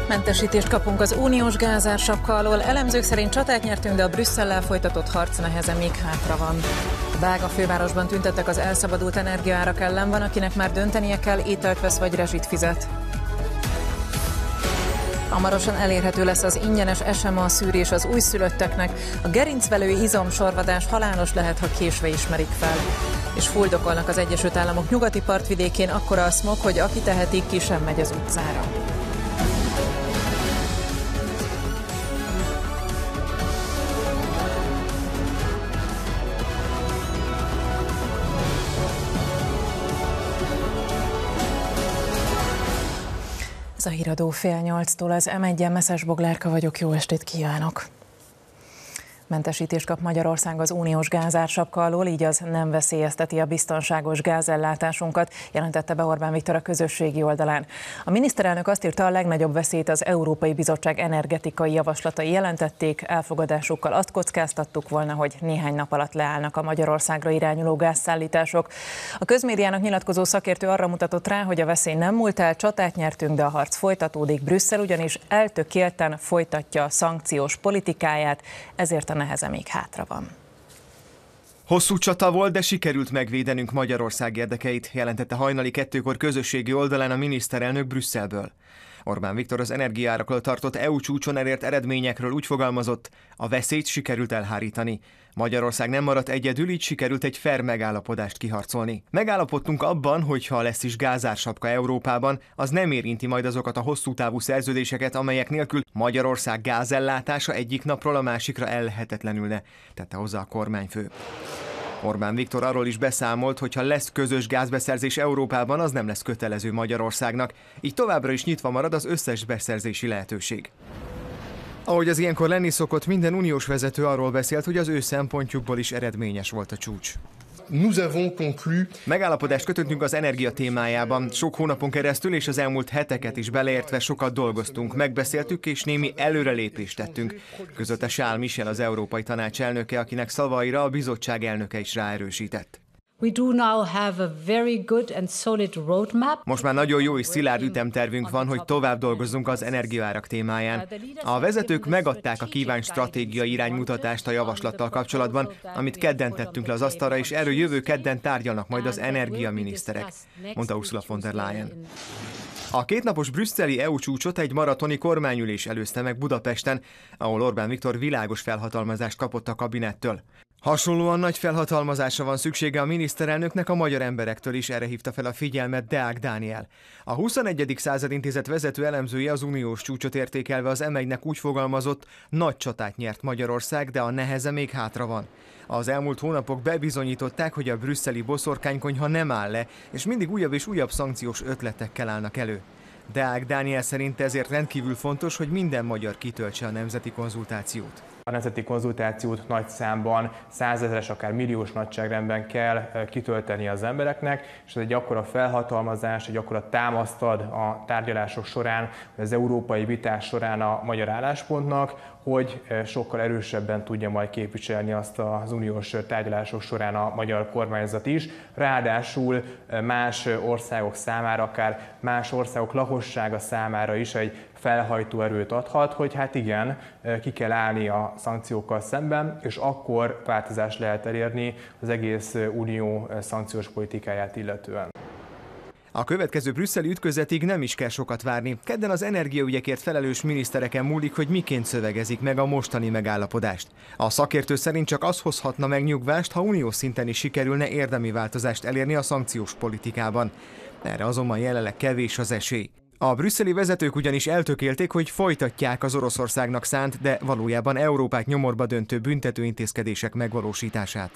Mentesítést kapunk az uniós gázársapka alól. Elemzők szerint csatát nyertünk, de a Brüsszellel folytatott harc nehezen még hátra van. A belga fővárosban tüntettek az elszabadult energiaárak ellen. Van, akinek már döntenie kell, ételt vesz vagy rezsit fizet. Hamarosan elérhető lesz az ingyenes SMA szűrés az újszülötteknek. A gerincvelő izomsorvadás halálos lehet, ha késve ismerik fel. És fuldokolnak az Egyesült Államok nyugati partvidékén, akkora a szmog, hogy aki teheti, ki sem megy az utcára. Ez a híradó 7:30-tól, az M1-en Meszes Boglárka vagyok, jó estét kívánok! Mentesítést kap Magyarország az uniós gázársapka alól, így az nem veszélyezteti a biztonságos gázellátásunkat, jelentette be Orbán Viktor a közösségi oldalán. A miniszterelnök azt írta, a legnagyobb veszélyt az Európai Bizottság energetikai javaslatai jelentették, elfogadásukkal azt kockáztattuk volna, hogy néhány nap alatt leállnak a Magyarországra irányuló gázszállítások. A közmédiának nyilatkozó szakértő arra mutatott rá, hogy a veszély nem múlt el, csatát nyertünk, de a harc folytatódik. Brüsszel ugyanis eltökélten folytatja a szankciós politikáját, ezért a neheze még hátra van. Hosszú csata volt, de sikerült megvédenünk Magyarország érdekeit, jelentette hajnali 2-kor közösségi oldalán a miniszterelnök Brüsszelből. Orbán Viktor az energiaárakról tartott EU csúcson elért eredményekről úgy fogalmazott, a veszélyt sikerült elhárítani. Magyarország nem maradt egyedül, így sikerült egy fair megállapodást kiharcolni. Megállapodtunk abban, hogy ha lesz is gázársapka Európában, az nem érinti majd azokat a hosszú távú szerződéseket, amelyek nélkül Magyarország gázellátása egyik napról a másikra ellehetetlenülne, tette hozzá a kormányfő. Orbán Viktor arról is beszámolt, hogy ha lesz közös gázbeszerzés Európában, az nem lesz kötelező Magyarországnak, így továbbra is nyitva marad az összes beszerzési lehetőség. Ahogy az ilyenkor lenni szokott, minden uniós vezető arról beszélt, hogy az ő szempontjukból is eredményes volt a csúcs. Megállapodást kötöttünk az energia témájában. Sok hónapon keresztül és az elmúlt heteket is beleértve sokat dolgoztunk, megbeszéltük és némi előrelépést tettünk, közölte Charles Michel, az Európai Tanács elnöke, akinek szavaira a bizottság elnöke is ráerősített. Most már nagyon jó és szilárd ütemtervünk van, hogy tovább dolgozzunk az energiaárak témáján. A vezetők megadták a kívánt stratégiai iránymutatást a javaslattal kapcsolatban, amit kedden tettünk le az asztalra, és erről jövő kedden tárgyalnak majd az energiaminiszterek, mondta Ursula von der Leyen. A kétnapos brüsszeli EU csúcsot egy maratoni kormányülés előzte meg Budapesten, ahol Orbán Viktor világos felhatalmazást kapott a kabinettől. Hasonlóan nagy felhatalmazásra van szüksége a miniszterelnöknek a magyar emberektől is, erre hívta fel a figyelmet Deák Dániel. A 21. század intézet vezető elemzője az uniós csúcsot értékelve az M1-nek úgy fogalmazott, nagy csatát nyert Magyarország, de a neheze még hátra van. Az elmúlt hónapok bebizonyították, hogy a brüsszeli boszorkánykonyha nem áll le, és mindig újabb és újabb szankciós ötletekkel állnak elő. Deák Dániel szerint ezért rendkívül fontos, hogy minden magyar kitöltse a nemzeti konzultációt. A nemzeti konzultációt nagy számban, 100 000-es, akár milliós nagyságrendben kell kitölteni az embereknek, és ez egy akkora felhatalmazás, egy akkora támaszt ad a tárgyalások során, az európai vitás során a magyar álláspontnak, hogy sokkal erősebben tudja majd képviselni azt az uniós tárgyalások során a magyar kormányzat is. Ráadásul más országok számára, akár más országok lakossága számára is egy felhajtó erőt adhat, hogy hát igen, ki kell állni a szankciókkal szemben, és akkor változást lehet elérni az egész unió szankciós politikáját illetően. A következő brüsszeli ütközetig nem is kell sokat várni. Kedden az energiaügyekért felelős minisztereken múlik, hogy miként szövegezik meg a mostani megállapodást. A szakértő szerint csak az hozhatna megnyugvást, ha uniós szinten is sikerülne érdemi változást elérni a szankciós politikában. Erre azonban jelenleg kevés az esély. A brüsszeli vezetők ugyanis eltökélték, hogy folytatják az Oroszországnak szánt, de valójában Európát nyomorba döntő büntetőintézkedések megvalósítását.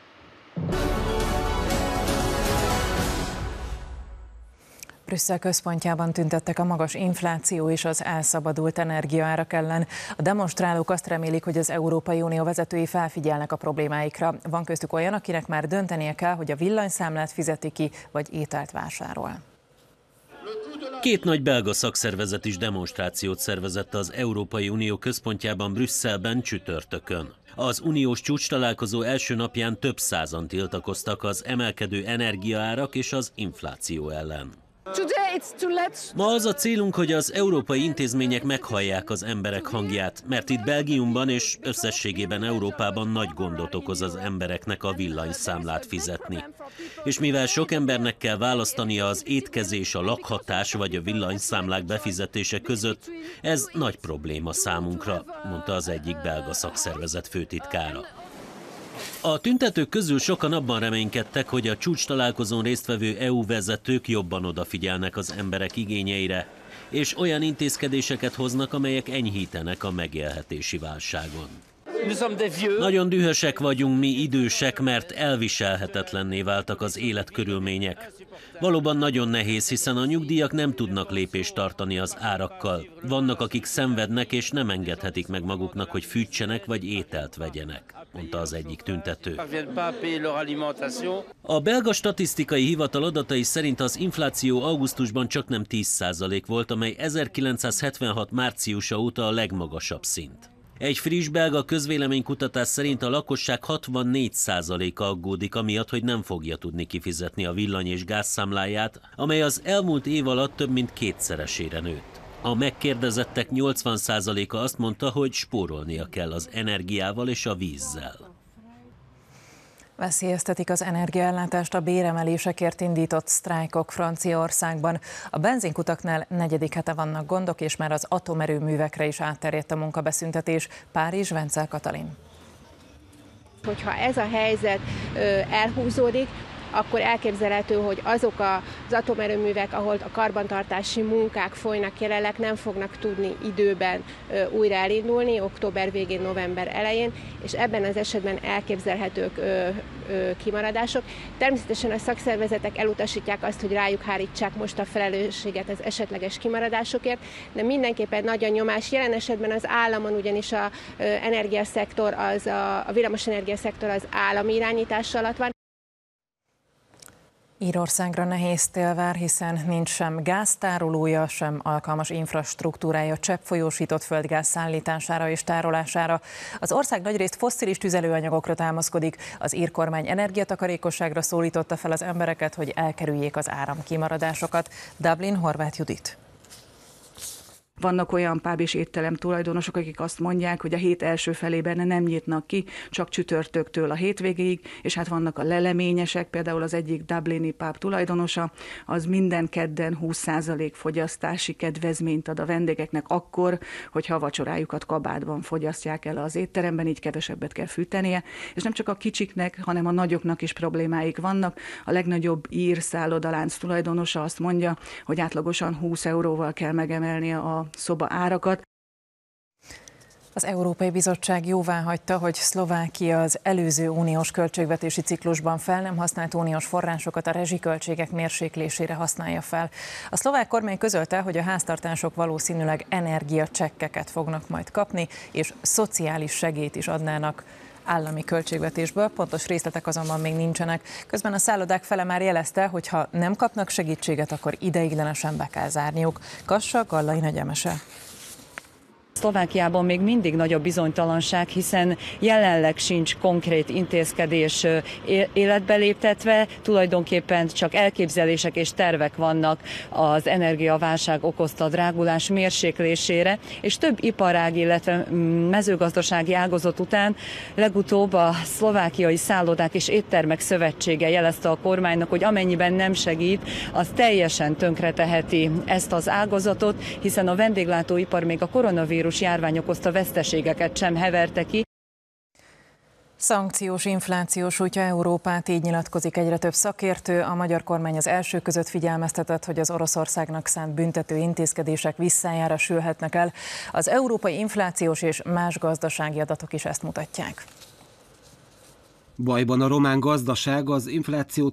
Brüsszel központjában tüntettek a magas infláció és az elszabadult energiaárak ellen. A demonstrálók azt remélik, hogy az Európai Unió vezetői felfigyelnek a problémáikra. Van köztük olyan, akinek már döntenie kell, hogy a villanyszámlát fizeti ki, vagy ételt vásárol. Két nagy belga szakszervezet is demonstrációt szervezett az Európai Unió központjában Brüsszelben csütörtökön. Az uniós csúcstalálkozó első napján több százan tiltakoztak az emelkedő energiaárak és az infláció ellen. Ma az a célunk, hogy az európai intézmények meghallják az emberek hangját, mert itt Belgiumban és összességében Európában nagy gondot okoz az embereknek a villanyszámlát fizetni. És mivel sok embernek kell választania az étkezés, a lakhatás vagy a villanyszámlák befizetése között, ez nagy probléma számunkra, mondta az egyik belga szakszervezet főtitkára. A tüntetők közül sokan abban reménykedtek, hogy a csúcstalálkozón résztvevő EU vezetők jobban odafigyelnek az emberek igényeire, és olyan intézkedéseket hoznak, amelyek enyhítenek a megélhetési válságon. Nagyon dühösek vagyunk mi idősek, mert elviselhetetlenné váltak az életkörülmények. Valóban nagyon nehéz, hiszen a nyugdíjak nem tudnak lépést tartani az árakkal. Vannak, akik szenvednek és nem engedhetik meg maguknak, hogy fűtsenek vagy ételt vegyenek, mondta az egyik tüntető. A belga statisztikai hivatal adatai szerint az infláció augusztusban csaknem 10% volt, amely 1976 márciusa óta a legmagasabb szint. Egy friss belga közvéleménykutatás szerint a lakosság 64%-a aggódik amiatt, hogy nem fogja tudni kifizetni a villany- és gázszámláját, amely az elmúlt év alatt több mint kétszeresére nőtt. A megkérdezettek 80%-a azt mondta, hogy spórolnia kell az energiával és a vízzel. Veszélyeztetik az energiaellátást a béremelésekért indított sztrájkok Franciaországban. A benzinkutaknál 4. hete vannak gondok, és már az atomerőművekre is átterjedt a munkabeszüntetés. Párizs, Vencel Katalin. Hogyha ez a helyzet elhúzódik, akkor elképzelhető, hogy azok az atomerőművek, ahol a karbantartási munkák folynak jelenleg, nem fognak tudni időben újra elindulni, október végén, november elején, és ebben az esetben elképzelhetők kimaradások. Természetesen a szakszervezetek elutasítják azt, hogy rájuk hárítsák most a felelősséget az esetleges kimaradásokért, de mindenképpen nagy a nyomás. Jelen esetben az államon, ugyanis a villamosenergia szektor az állami irányítás alatt van. Írországra nehéz tél vár, hiszen nincs sem gáztárolója, sem alkalmas infrastruktúrája cseppfolyósított földgáz szállítására és tárolására. Az ország nagyrészt fosszilis tüzelőanyagokra támaszkodik. Az ír kormány energiatakarékosságra szólította fel az embereket, hogy elkerüljék az áramkimaradásokat. Dublin, Horváth Judit. Vannak olyan pub és étterem tulajdonosok, akik azt mondják, hogy a hét első felében nem nyitnak ki, csak csütörtöktől a hétvégéig, és hát vannak a leleményesek, például az egyik dublini pub tulajdonosa, az minden kedden 20% fogyasztási kedvezményt ad a vendégeknek akkor, hogyha a vacsorájukat kabátban fogyasztják el az étteremben, így kevesebbet kell fűtenie, és nem csak a kicsiknek, hanem a nagyoknak is problémáik vannak. A legnagyobb ír szállodalánc tulajdonosa azt mondja, hogy átlagosan 20 euróval kell megemelnie a szoba árakat. Az Európai Bizottság jóváhagyta, hogy Szlovákia az előző uniós költségvetési ciklusban fel nem használt uniós forrásokat a rezsiköltségek mérséklésére használja fel. A szlovák kormány közölte, hogy a háztartások valószínűleg energiacsekkeket fognak majd kapni, és szociális segélyt is adnának állami költségvetésből, pontos részletek azonban még nincsenek. Közben a szállodák fele már jelezte, hogy ha nem kapnak segítséget, akkor ideiglenesen be kell zárniuk. Kassa, Gallai Nagyemese. Szlovákiában még mindig nagy a bizonytalanság, hiszen jelenleg sincs konkrét intézkedés életbe léptetve, tulajdonképpen csak elképzelések és tervek vannak az energiaválság okozta drágulás mérséklésére, és több iparág, illetve mezőgazdasági ágazat után legutóbb a Szlovákiai Szállodák és Éttermek Szövetsége jelezte a kormánynak, hogy amennyiben nem segít, az teljesen tönkreteheti ezt az ágazatot, hiszen a vendéglátóipar még a koronavírus járvány okozta veszteségeket sem heverte ki. Szankciós, infláció sújtja Európát, így nyilatkozik egyre több szakértő. A magyar kormány az első között figyelmeztetett, hogy az Oroszországnak szánt büntető intézkedések visszájára sülhetnek el. Az európai inflációs és más gazdasági adatok is ezt mutatják. Bajban a román gazdaság, az infláció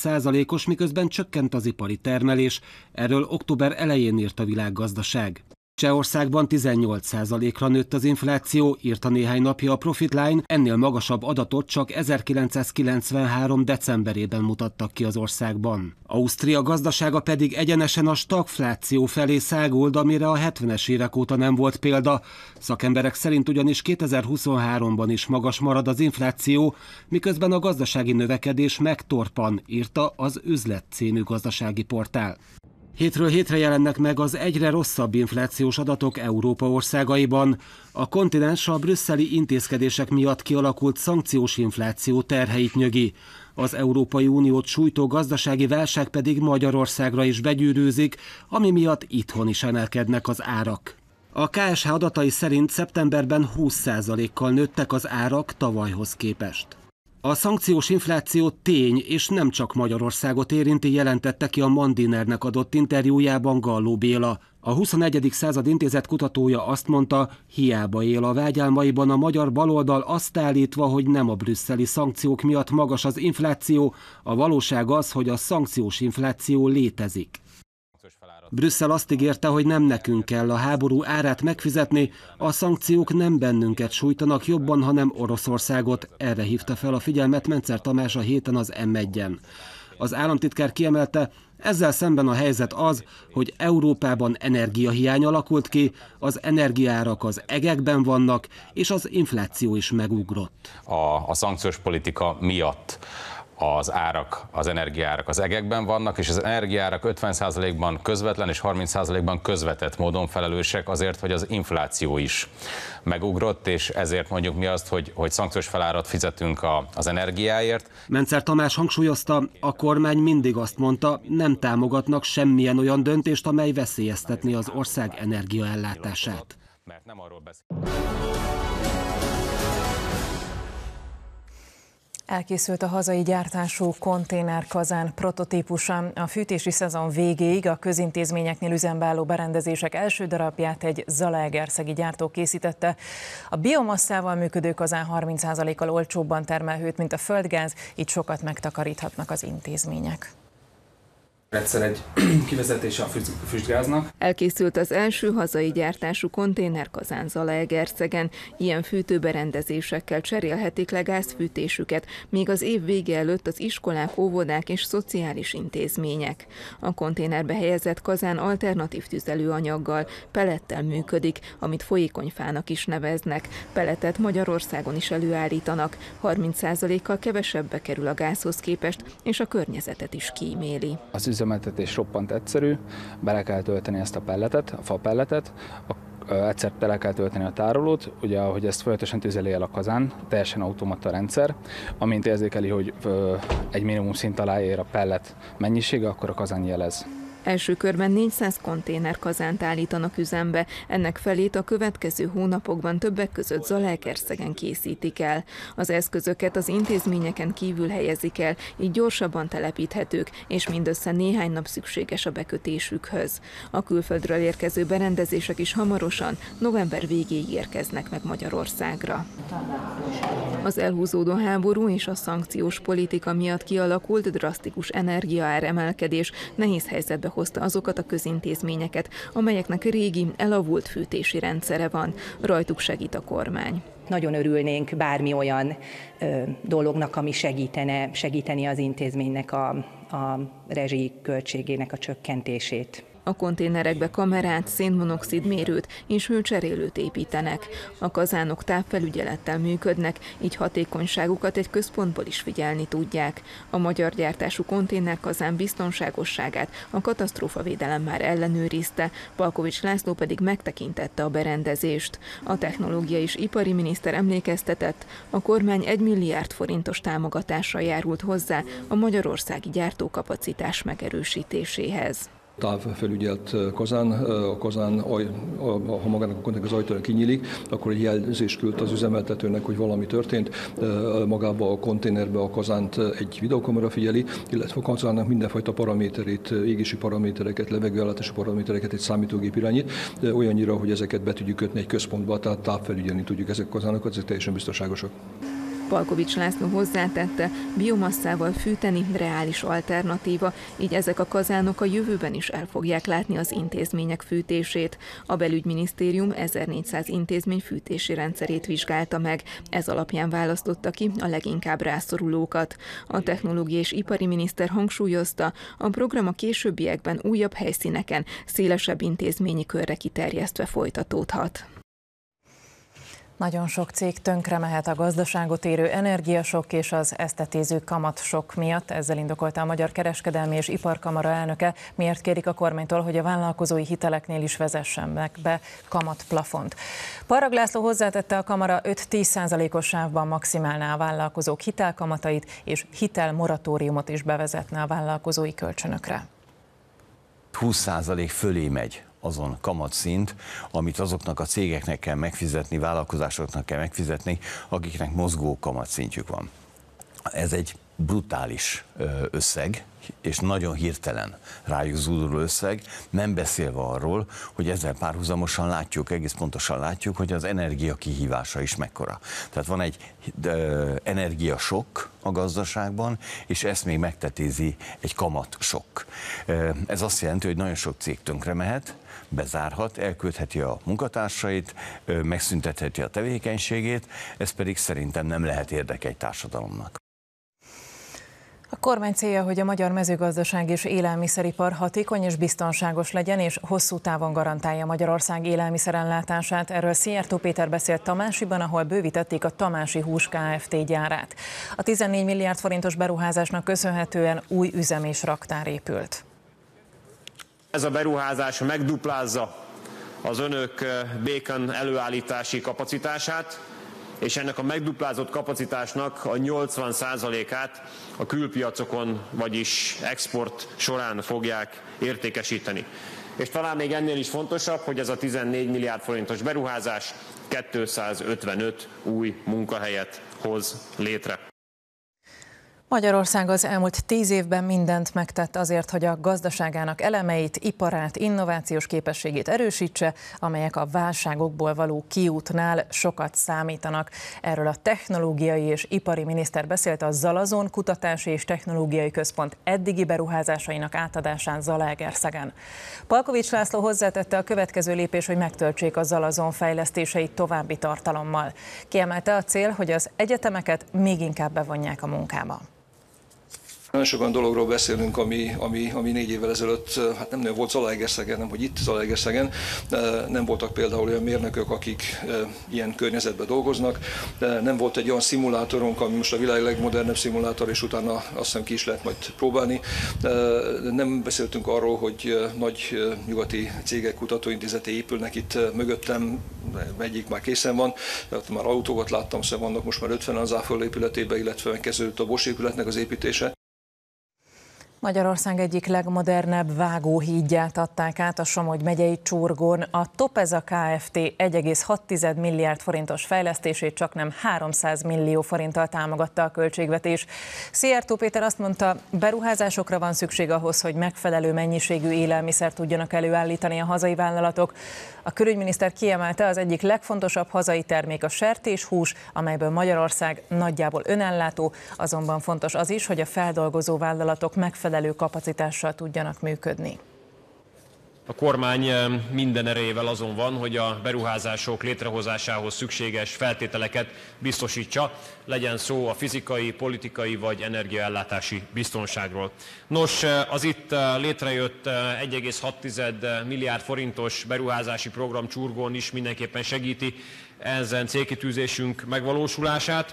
15,9%-os, miközben csökkent az ipari termelés. Erről október elején írt a Világgazdaság. Csehországban 18%-ra nőtt az infláció, írta néhány napja a Profitline, ennél magasabb adatot csak 1993. decemberében mutattak ki az országban. Ausztria gazdasága pedig egyenesen a stagfláció felé száguld, amire a 70-es évek óta nem volt példa. Szakemberek szerint ugyanis 2023-ban is magas marad az infláció, miközben a gazdasági növekedés megtorpan, írta az Üzlet című gazdasági portál. Hétről hétre jelennek meg az egyre rosszabb inflációs adatok Európa országaiban. A kontinens a brüsszeli intézkedések miatt kialakult szankciós infláció terheit nyögi. Az Európai Uniót sújtó gazdasági válság pedig Magyarországra is begyűrűzik, ami miatt itthon is emelkednek az árak. A KSH adatai szerint szeptemberben 20%-kal nőttek az árak tavalyhoz képest. A szankciós infláció tény, és nem csak Magyarországot érinti, jelentette ki a Mandinernek adott interjújában Galló Béla. A 21. század intézet kutatója azt mondta, hiába él a vágyálmaiban a magyar baloldal, azt állítva, hogy nem a brüsszeli szankciók miatt magas az infláció, a valóság az, hogy a szankciós infláció létezik. Brüsszel azt ígérte, hogy nem nekünk kell a háború árát megfizetni, a szankciók nem bennünket sújtanak jobban, hanem Oroszországot. Erre hívta fel a figyelmet Mencer Tamás a héten az M1-en. Az államtitkár kiemelte, ezzel szemben a helyzet az, hogy Európában energiahiány alakult ki, az energiaárak az egekben vannak, és az infláció is megugrott. A szankciós politika miatt az energiaárak az egekben vannak, és az energiaárak 50%-ban közvetlen és 30%-ban közvetett módon felelősek azért, hogy az infláció is megugrott, és ezért mondjuk mi azt, hogy szankciós felárat fizetünk az energiáért. Mencer Tamás hangsúlyozta, a kormány mindig azt mondta, nem támogatnak semmilyen olyan döntést, amely veszélyeztetné az ország energiaellátását. Mert nem arról beszél. Elkészült a hazai gyártású konténerkazán prototípusa. A fűtési szezon végéig a közintézményeknél üzembe álló berendezések első darabját egy zalaegerszegi gyártó készítette. A biomasszával működő kazán 30%-kal olcsóbban termel hőt, mint a földgáz, így sokat megtakaríthatnak az intézmények. Egyszer egy kivezetése a füstgáznak. Elkészült az első hazai gyártású konténerkazán Zalaegerszegen. Ilyen fűtőberendezésekkel cserélhetik le gázfűtésüket, még az év vége előtt az iskolák, óvodák és szociális intézmények. A konténerbe helyezett kazán alternatív tüzelőanyaggal, pellettel működik, amit folyékonyfának is neveznek. Pelletet Magyarországon is előállítanak. 30%-kal kevesebbe kerül a gázhoz képest, és a környezetet is kíméli. Az üzemeltetés roppant egyszerű, bele kell tölteni ezt a pelletet, a fapelletet, egyszer bele kell tölteni a tárolót, ugye ahogy ezt folyamatosan tüzeli el a kazán, teljesen automata rendszer, amint érzékeli, hogy egy minimum szint alá ér a pellet mennyisége, akkor a kazán jelez. Első körben 400 konténerkazánt állítanak üzembe, ennek felét a következő hónapokban többek között Zalaegerszegen készítik el. Az eszközöket az intézményeken kívül helyezik el, így gyorsabban telepíthetők, és mindössze néhány nap szükséges a bekötésükhöz. A külföldről érkező berendezések is hamarosan, november végéig érkeznek meg Magyarországra. Az elhúzódó háború és a szankciós politika miatt kialakult drasztikus energiaáremelkedés nehéz helyzetbe hozta azokat a közintézményeket, amelyeknek régi, elavult fűtési rendszere van. Rajtuk segít a kormány. Nagyon örülnénk bármi olyan dolognak, ami segíteni az intézménynek a rezsi költségének a csökkentését. A konténerekbe kamerát, szénmonoxid mérőt és hőcserélőt építenek. A kazánok távfelügyelettel működnek, így hatékonyságukat egy központból is figyelni tudják. A magyar gyártású konténerkazán biztonságosságát a katasztrófavédelem már ellenőrizte, Palkovics László pedig megtekintette a berendezést. A technológiai és ipari miniszter emlékeztetett, a kormány 1 milliárd forintos támogatással járult hozzá a magyarországi gyártókapacitás megerősítéséhez. Távfelügyelt kazán, a kazán, ha magának a konténer az ajtója kinyílik, akkor egy jelzést küld az üzemeltetőnek, hogy valami történt. Magába a konténerbe a kazánt egy videokamera figyeli, illetve a kazánnak mindenfajta paraméterét, égési paramétereket, levegőellátási paramétereket egy számítógép irányít, olyannyira, hogy ezeket be tudjuk kötni egy központba, tehát távfelügyelni tudjuk ezek a kazánokat, ezek teljesen biztonságosak. Palkovics László hozzátette, biomasszával fűteni reális alternatíva, így ezek a kazánok a jövőben is el fogják látni az intézmények fűtését. A belügyminisztérium 1400 intézmény fűtési rendszerét vizsgálta meg, ez alapján választotta ki a leginkább rászorulókat. A technológiai és ipari miniszter hangsúlyozta, a program a későbbiekben újabb helyszíneken, szélesebb intézményi körre kiterjesztve folytatódhat. Nagyon sok cég tönkre mehet a gazdaságot érő energiasokk és az ezt tetéző kamatsokk miatt. Ezzel indokolta a Magyar Kereskedelmi és Iparkamara elnöke, miért kérik a kormánytól, hogy a vállalkozói hiteleknél is vezessenek be kamatplafont. Parrag László hozzátette, a kamara 5-10%-os sávban maximálná a vállalkozók hitelkamatait, és hitelmoratóriumot is bevezetne a vállalkozói kölcsönökre. 20% fölé megy azon kamatszint, amit azoknak a cégeknek kell megfizetni, vállalkozásoknak kell megfizetni, akiknek mozgó kamatszintjük van. Ez egy brutális összeg, és nagyon hirtelen rájuk zúduló összeg, nem beszélve arról, hogy ezzel párhuzamosan látjuk, egész pontosan látjuk, hogy az energia kihívása is mekkora. Tehát van egy energiasokk a gazdaságban, és ezt még megtetézi egy kamatsokk. Ez azt jelenti, hogy nagyon sok cég tönkre mehet, bezárhat, elküldheti a munkatársait, megszüntetheti a tevékenységét, ez pedig szerintem nem lehet érdeke egy társadalomnak. A kormány célja, hogy a magyar mezőgazdaság és élelmiszeripar hatékony és biztonságos legyen, és hosszú távon garantálja Magyarország élelmiszerellátását. Erről Szijjártó Péter beszélt Tamásiban, ahol bővítették a Tamási Hús Kft. Gyárát. A 14 milliárd forintos beruházásnak köszönhetően új üzem és raktár épült. Ez a beruházás megduplázza az önök békon előállítási kapacitását, és ennek a megduplázott kapacitásnak a 80%-át a külpiacokon, vagyis export során fogják értékesíteni. És talán még ennél is fontosabb, hogy ez a 14 milliárd forintos beruházás 255 új munkahelyet hoz létre. Magyarország az elmúlt 10 évben mindent megtett azért, hogy a gazdaságának elemeit, iparát, innovációs képességét erősítse, amelyek a válságokból való kiútnál sokat számítanak. Erről a technológiai és ipari miniszter beszélt a Zalazon Kutatási és Technológiai Központ eddigi beruházásainak átadásán Zalaegerszegen. Palkovics László hozzátette, a következő lépés, hogy megtöltsék a Zalazon fejlesztéseit további tartalommal. Kiemelte, a cél, hogy az egyetemeket még inkább bevonják a munkába. Nagyon sokan dologról beszélünk, ami 4 évvel ezelőtt hát nem volt Zalaegerszegen, nem hogy itt Zalaegerszegen, nem voltak például olyan mérnökök, akik ilyen környezetben dolgoznak, nem volt egy olyan szimulátorunk, ami most a világ legmodernebb szimulátor, és utána azt hiszem ki is lehet majd próbálni. Nem beszéltünk arról, hogy nagy nyugati cégek kutatóintézetei épülnek itt mögöttem, egyik már készen van, már autókat láttam, szóval vannak most már 50 az Áföld épületében, illetve megkezdődött a Bosch épületnek az építése. Magyarország egyik legmodernebb vágóhídját adták át a Somogy megyei Csurgón. A Topeza Kft. 1,6 milliárd forintos fejlesztését csaknem 300 millió forinttal támogatta a költségvetés. Szijjártó Péter azt mondta, beruházásokra van szükség ahhoz, hogy megfelelő mennyiségű élelmiszert tudjanak előállítani a hazai vállalatok. A külügyminiszter kiemelte, az egyik legfontosabb hazai termék a sertéshús, amelyből Magyarország nagyjából önellátó, azonban fontos az is, hogy a feldolgozó vállalatok megfelelő kapacitással tudjanak működni. A kormány minden erejével azon van, hogy a beruházások létrehozásához szükséges feltételeket biztosítsa, legyen szó a fizikai, politikai vagy energiaellátási biztonságról. Nos, az itt létrejött 1,6 milliárd forintos beruházási program Csurgón is mindenképpen segíti ezen célkitűzésünk megvalósulását.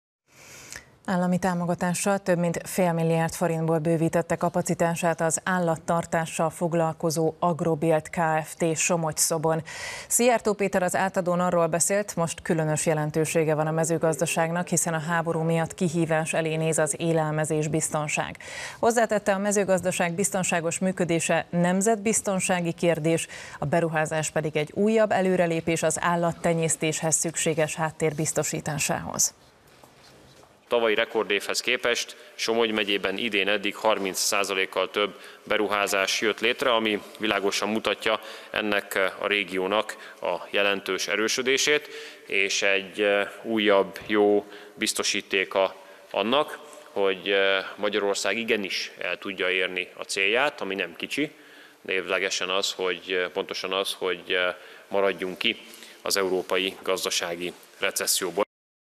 Állami támogatással több mint fél milliárd forintból bővítette kapacitását az állattartással foglalkozó Agrobilt Kft. Somogy-szobon. Szijjártó Péter az átadón arról beszélt, most különös jelentősége van a mezőgazdaságnak, hiszen a háború miatt kihívás elé néz az élelmezés biztonság. Hozzátette, a mezőgazdaság biztonságos működése nemzetbiztonsági kérdés, a beruházás pedig egy újabb előrelépés az állattenyésztéshez szükséges háttér biztosításához. tavalyi rekordévhez képest Somogy megyében idén eddig 30%-kal több beruházás jött létre, ami világosan mutatja ennek a régiónak a jelentős erősödését, és egy újabb jó biztosítéka annak, hogy Magyarország igenis el tudja érni a célját, ami nem kicsi, névlegesen az, hogy pontosan az, hogy maradjunk ki az európai gazdasági recesszióból.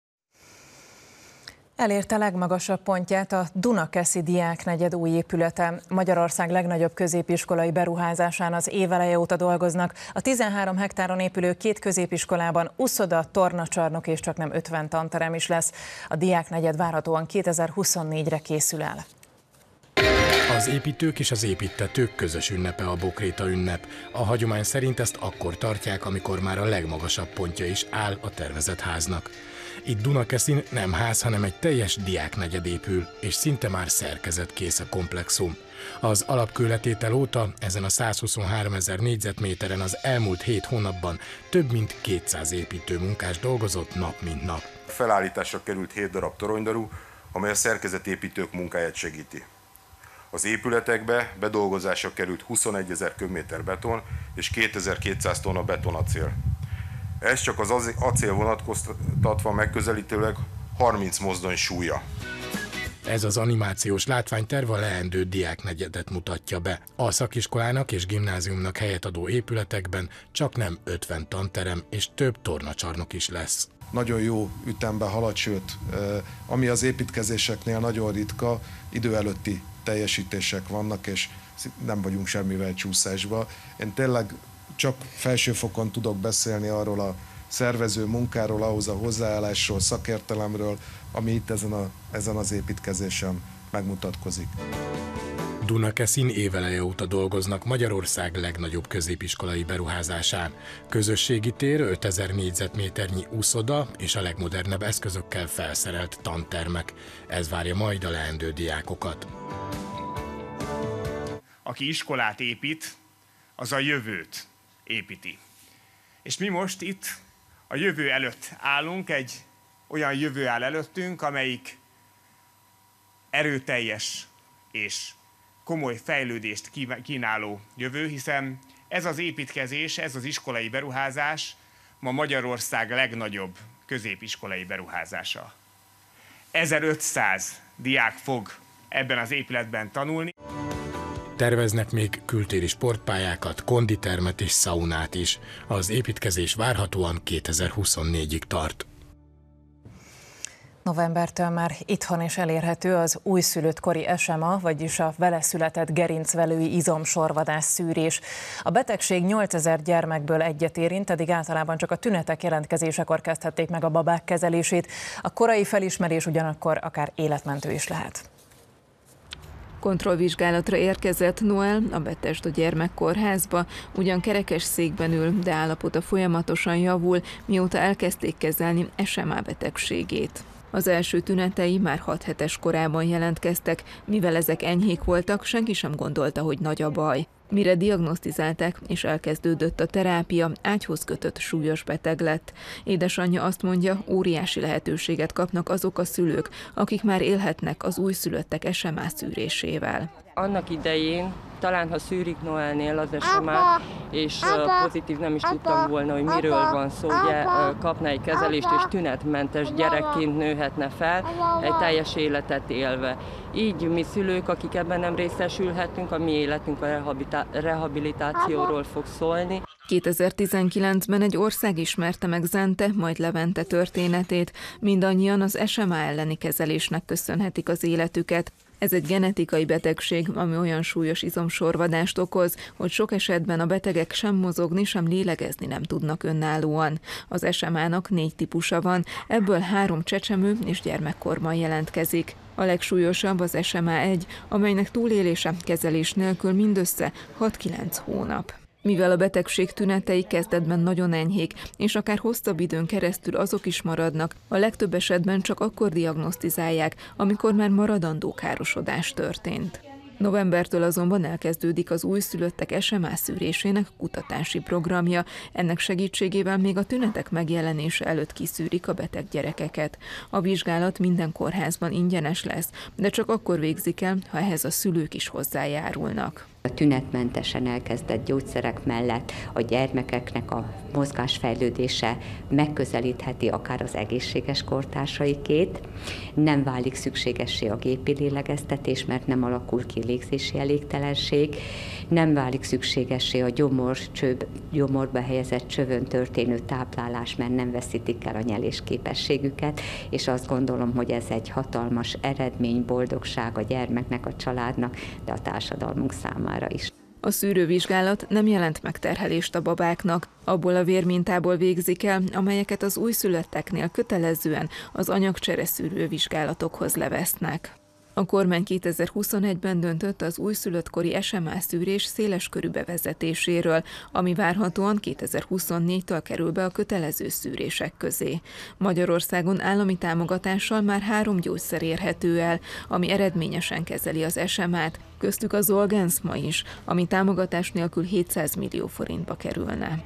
Elérte legmagasabb pontját a Dunakeszi diáknegyed új épülete. Magyarország legnagyobb középiskolai beruházásán az éveleje óta dolgoznak. A 13 hektáron épülő 2 középiskolában uszoda, tornacsarnok és csaknem 50 tanterem is lesz. A diáknegyed várhatóan 2024-re készül el. Az építők és az építtetők közös ünnepe a Bokréta ünnep. A hagyomány szerint ezt akkor tartják, amikor már a legmagasabb pontja is áll a tervezett háznak. Itt Dunakeszin nem ház, hanem egy teljes diáknegyed épül, és szinte már szerkezetkész a komplexum. Az alapkőletétel óta ezen a 123 000 négyzetméteren az elmúlt 7 hónapban több mint 200 építőmunkás dolgozott nap mint nap. Felállításra került 7 darab toronydaru, amely a szerkezetépítők munkáját segíti. Az épületekbe bedolgozásra került 21 000 köbméter beton és 2200 tonna betonacél. Ez csak az acél vonatkoztatva megközelítőleg 30 mozdony súlya. Ez az animációs látványterv a leendő diáknegyedet mutatja be. A szakiskolának és gimnáziumnak helyet adó épületekben csaknem 50 tanterem és több tornacsarnok is lesz. Nagyon jó ütembe halad, sőt, ami az építkezéseknél nagyon ritka, idő előtti teljesítések vannak, és nem vagyunk semmivel csúszásba. Én tényleg csak felsőfokon tudok beszélni arról a szervező munkáról, ahhoz a hozzáállásról, szakértelemről, ami itt ezen az építkezésen megmutatkozik. Dunakeszin éveleje óta dolgoznak Magyarország legnagyobb középiskolai beruházásán. Közösségi tér, 5000 négyzetméternyi úszoda és a legmodernebb eszközökkel felszerelt tantermek. Ez várja majd a leendő diákokat. Aki iskolát épít, az a jövőt építi. És mi most itt a jövő előtt állunk, egy olyan jövő áll előttünk, amelyik erőteljes és komoly fejlődést kínáló jövő, hiszen ez az építkezés, ez az iskolai beruházás ma Magyarország legnagyobb középiskolai beruházása. 1500 diák fog ebben az épületben tanulni. Terveznek még kültéri sportpályákat, konditermet és szaunát is. Az építkezés várhatóan 2024-ig tart. Novembertől már itthon is elérhető az újszülött kori SMA, vagyis a vele született gerincvelői izomsorvadás szűrés. A betegség 8000 gyermekből egyet érint, eddig általában csak a tünetek jelentkezésekor kezdhették meg a babák kezelését. A korai felismerés ugyanakkor akár életmentő is lehet. Kontrollvizsgálatra érkezett Noel a Betesda gyermekkórházba, ugyan kerekesszékben ül, de állapota folyamatosan javul, mióta elkezdték kezelni SMA betegségét. Az első tünetei már 6 hetes korában jelentkeztek, mivel ezek enyhék voltak, senki sem gondolta, hogy nagy a baj. Mire diagnosztizálták és elkezdődött a terápia, ágyhoz kötött súlyos beteg lett. Édesanyja azt mondja, óriási lehetőséget kapnak azok a szülők, akik már élhetnek az újszülöttek SMA szűrésével. Annak idején, talán ha szűrik Noelnél az SMA-t, és pozitív nem is tudtam volna, hogy miről van szó, ugye kapna egy kezelést, és tünetmentes gyerekként nőhetne fel, egy teljes életet élve. Így mi szülők, akik ebben nem részesülhetünk, a mi életünk a rehabilitációról fog szólni. 2019-ben egy ország ismerte meg Zente, majd Levente történetét. Mindannyian az SMA elleni kezelésnek köszönhetik az életüket. Ez egy genetikai betegség, ami olyan súlyos izomsorvadást okoz, hogy sok esetben a betegek sem mozogni, sem lélegezni nem tudnak önállóan. Az SMA-nak 4 típusa van, ebből 3 csecsemő és gyermekkorban jelentkezik. A legsúlyosabb az SMA-1, amelynek túlélése kezelés nélkül mindössze 6-9 hónap. Mivel a betegség tünetei kezdetben nagyon enyhék, és akár hosszabb időn keresztül azok is maradnak, a legtöbb esetben csak akkor diagnosztizálják, amikor már maradandó károsodás történt. Novembertől azonban elkezdődik az újszülöttek SMA szűrésének kutatási programja. Ennek segítségével még a tünetek megjelenése előtt kiszűrik a beteg gyerekeket. A vizsgálat minden kórházban ingyenes lesz, de csak akkor végzik el, ha ehhez a szülők is hozzájárulnak. A tünetmentesen elkezdett gyógyszerek mellett a gyermekeknek a mozgásfejlődése megközelítheti akár az egészséges kortársaikét. Nem válik szükségessé a gépi lélegeztetés, mert nem alakul ki légzési elégtelenség. Nem válik szükségessé a gyomorba helyezett csövön történő táplálás, mert nem veszítik el a nyelésképességüket, és azt gondolom, hogy ez egy hatalmas eredmény, boldogság a gyermeknek, a családnak, de a társadalmunk számára is. A szűrővizsgálat nem jelent megterhelést a babáknak. Abból a vérmintából végzik el, amelyeket az újszülötteknél kötelezően az anyagcsere szűrővizsgálatokhoz levesznek. A kormány 2021-ben döntött az újszülöttkori SMA szűrés széleskörű bevezetéséről, ami várhatóan 2024-től kerül be a kötelező szűrések közé. Magyarországon állami támogatással már 3 gyógyszer érhető el, ami eredményesen kezeli az SMA-t, köztük a Zolgensma is, ami támogatás nélkül 700 millió forintba kerülne.